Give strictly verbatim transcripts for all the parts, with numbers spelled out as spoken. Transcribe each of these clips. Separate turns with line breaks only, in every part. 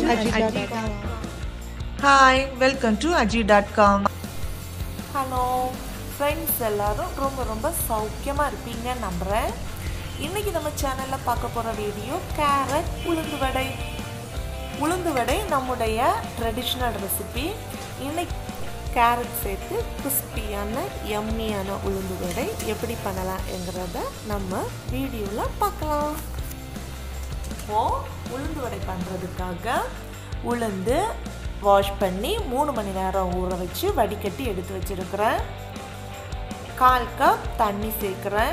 aji dot com.
Hi, welcome to aji dot com.
Hello friends, எல்லாரும் ரொம்ப ரொம்ப சௌக்கியமாக இருப்பீங்கன்னு நம்புகிறேன். இன்றைக்கி நம்ம சேனலில் பார்க்க போகிற வீடியோ கேரட் உளுந்து வடை. உளுந்து வடை நம்முடைய ட்ரெடிஷ்னல் ரெசிபி. இன்னைக்கு கேரட் சேர்த்து கிறிஸ்பியான யம்மியான உளுந்து வடை எப்படி பண்ணலாம்ங்கிறத நம்ம வீடியோவில் பார்க்கலாம். இப்போது உளுந்து வடை பண்ணுறதுக்காக உளுந்து வாஷ் பண்ணி மூணு மணி நேரம் ஊற வச்சு வடிகட்டி எடுத்து வச்சுருக்கிறேன். கால் கப் தண்ணி சேர்க்குறேன்.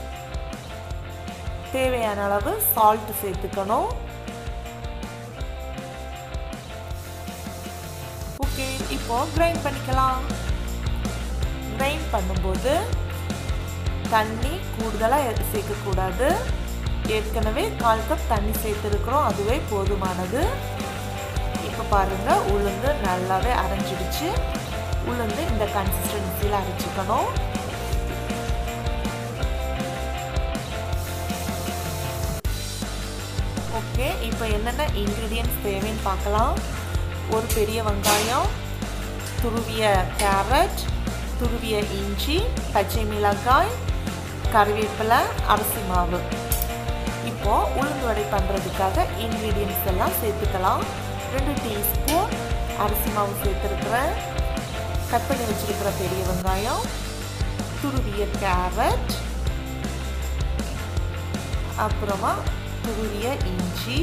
தேவையான அளவு சால்ட்டு சேர்த்துக்கணும். ஓகே, இப்போ கிரைண்ட் பண்ணிக்கலாம். கிரைண்ட் பண்ணும்போது தண்ணி கூடுதலாக சேர்க்கக்கூடாது. ஏற்கனவே கால் கப் தண்ணி சேர்த்துருக்குறோம், அதுவே போதுமானது. இப்போ பாருங்கள், உளுந்து நல்லாவே அரைஞ்சிடுச்சு. உளுந்து இந்த கன்சிஸ்டன்சியில் அரைச்சிக்கணும். ஓகே, இப்போ என்னென்ன இன்க்ரீடியன்ட்ஸ் தேவைன்னு பார்க்கலாம். ஒரு பெரிய வெங்காயம், துருவிய கேரட், துருவிய இஞ்சி, பச்சை மிளகாய், கறிவேப்பிலை, அரிசி மாவு. இப்போது உளுந்து வடை பண்ணுறதுக்காக இன்க்ரீடியன்ட்ஸ் எல்லாம் சேர்த்துக்கலாம். ரெண்டு டீஸ்பூன் அரிசி மாவு சேர்த்துருக்குறேன். கட் பண்ணி வச்சுருக்கிற பெரிய வெங்காயம், துருவிய கேரட், அப்புறமா துருவிய இஞ்சி,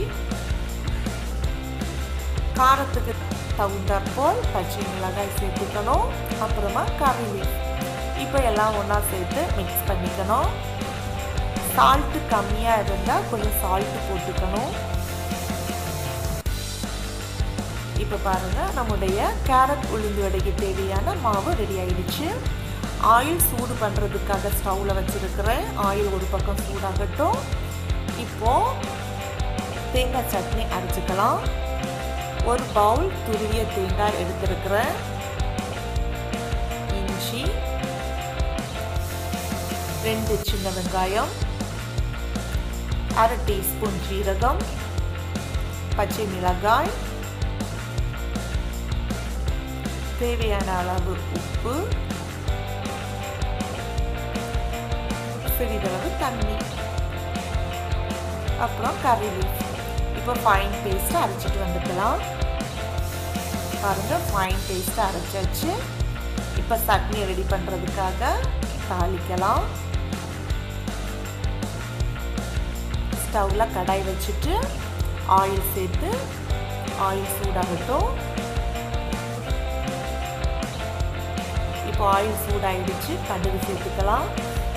காரத்துக்கு தகுந்தாற்போல் பச்சை மிளகாய் சேர்த்துக்கணும். அப்புறமா கறிவேப்பிலை. இப்போ எல்லாம் ஒன்றா சேர்த்து மிக்ஸ் பண்ணிக்கணும். சால்ட்டு கம்மியாக இருந்தால் கொஞ்சம் சால்ட்டு போட்டுக்கணும். இப்போ பாருங்கள், நம்முடைய கேரட் உளுந்து வடைக்கு தேவையான மாவு ரெடி ஆயிடுச்சு. ஆயில் சூடு பண்ணுறதுக்காக ஸ்டவ்வில் வச்சுருக்கிறேன். ஆயில் ஒரு பக்கம் சூடாகட்டும். இப்போது தேங்காய் சட்னி அரைச்சிக்கலாம். ஒரு பவுல் துருவிய தேங்காய் எடுத்துருக்கிறேன். இஞ்சி, ரெண்டு சின்ன வெங்காயம், அரை டீஸ்பூன் ஜீரகம், பச்சை மிளகாய், தேவையான அளவு உப்பு, சிறிதளவு தண்ணி, அப்புறம் கறிவேப்பிலை. இப்போ ஃபைன் பேஸ்ட்டை அரைச்சிட்டு வந்துக்கலாம். பாருங்கள், ஃபைன் பேஸ்ட்டை அரைச்சாச்சு. இப்போ சட்னி ரெடி பண்ணுறதுக்காக தாளிக்கலாம். ஸ்டவ்வில் கடாய் வச்சுட்டு ஆயில் சேர்த்து ஆயில் சூடாகட்டும். இப்போ ஆயில் சூடாயிடுச்சு. கடுகு சேர்த்துக்கலாம்.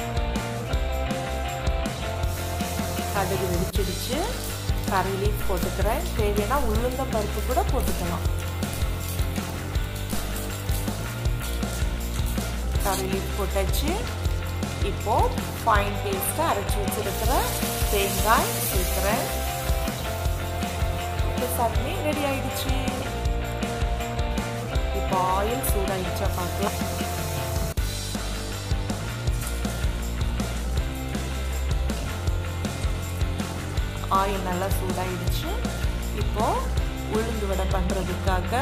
கடுகு வெடிச்சிடுச்சு. கறி லீஃப் போட்டுக்கிறேன். தேவைன்னா உளுந்தம் பருப்பு கூட போட்டுக்கலாம். கறி லீஃப் போட்டாச்சு. இப்போ ஃபைன் பேஸ்ட்டை அரைச்சி வச்சிருக்கிற தேங்காய் சேர்க்குறேன். இப்போ சட்னி ரெடி ஆயிடுச்சு. இப்போ ஆயில் சூடாயிடுச்சா பார்க்கலாம். ஆயில் நல்லா சூடாயிடுச்சு. இப்போ உளுந்து வடை பண்ணுறதுக்காக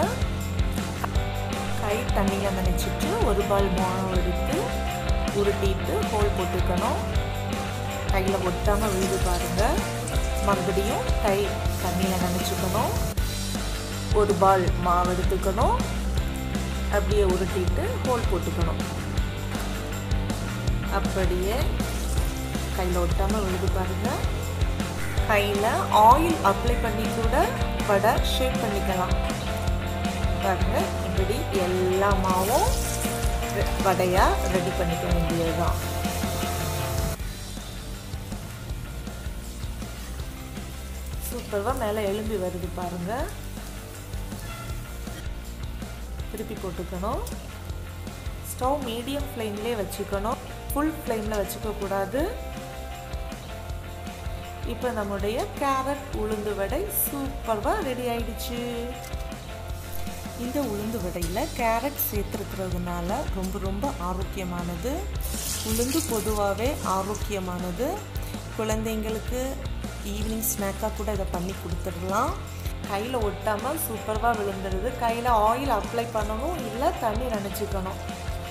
கை தண்ணியில் நினச்சிட்டு ஒரு பால் மாவு எடுத்து உருட்டிட்டு ஹோல் போட்டுக்கணும். கையில் ஒட்டாமல் விழுது பாருங்கள். மறுபடியும் கை தண்ணியில் நினச்சிக்கணும். ஒரு பால் மாவு எடுத்துக்கணும். அப்படியே உருட்டிட்டு ஹோல் போட்டுக்கணும். அப்படியே கையில் ஒட்டாமல் விழுது பாருங்கள். கையில் ஆயில் அப்ளை பண்ணி கூட வடை ஷேப் பண்ணிக்கலாம். பாருங்கள், இப்படி எல்லா மாவும் வடையாக ரெடி பண்ணிக்க வேண்டியதுதான். சூப்பராக மேலே எலும்பி வருது பாருங்கள். திருப்பி போட்டுக்கணும். ஸ்டவ் மீடியம் ஃப்ளேம்லேயே வச்சுக்கணும். ஃபுல் ஃப்ளேமில் வச்சுக்கக்கூடாது. இப்போ நம்முடைய கேரட் உளுந்து வடை சூப்பராக ரெடி ஆயிடுச்சு. இந்த உளுந்து வடையில் கேரட் சேர்த்துருக்கிறதுனால ரொம்ப ரொம்ப ஆரோக்கியமானது. உளுந்து பொதுவாகவே ஆரோக்கியமானது. குழந்தைங்களுக்கு ஈவினிங் ஸ்நாக்காக கூட இதை பண்ணி கொடுத்துடலாம். கையில் ஒட்டாமல் சூப்பராக விழுந்துடுது. கையில் ஆயில் அப்ளை பண்ணணும், இல்லை தண்ணி நினச்சிக்கணும்.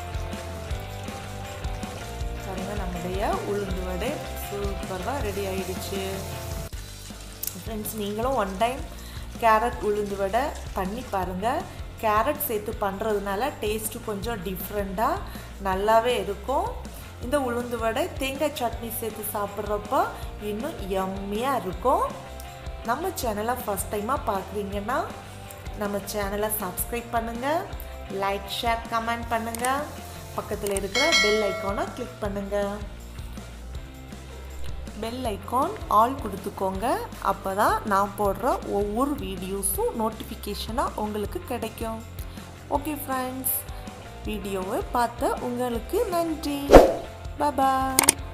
பாருங்கள், நம்முடைய உளுந்து வடை சூப்பராக ரெடி ஆகிடுச்சு. ஃப்ரெண்ட்ஸ், நீங்களும் ஒன் டைம் கேரட் உளுந்து வடை பண்ணி பாருங்கள். கேரட் சேர்த்து பண்ணுறதுனால டேஸ்ட்டு கொஞ்சம் டிஃப்ரெண்ட்டாக நல்லாவே இருக்கும். இந்த உளுந்து வடை தேங்காய் சட்னி சேர்த்து சாப்பிட்றப்போ இன்னும் யம்மியாக இருக்கும். நம்ம சேனலை ஃபஸ்ட் டைமாக பார்க்குறீங்கன்னா நம்ம சேனலை சப்ஸ்கிரைப் பண்ணுங்கள், லைக் ஷேர் கமெண்ட் பண்ணுங்கள், பக்கத்தில் இருக்கிற பெல் ஐக்கானை கிளிக் பண்ணுங்கள். பெல் ஐக்கான் ஆல் கொடுத்துக்கோங்க. அப்போ தான் நான் போடுற ஒவ்வொரு வீடியோஸும் நோட்டிஃபிகேஷனாக உங்களுக்கு கிடைக்கும். ஓகே ஃப்ரெண்ட்ஸ், வீடியோவை பார்த்த உங்களுக்கு நன்றி. பாய்.